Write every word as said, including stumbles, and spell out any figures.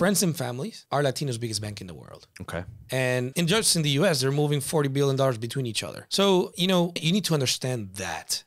friends and families are Latino's biggest bank in the world. Okay. And in just in the U S, they're moving forty billion dollars between each other. So, you know, you need to understand that.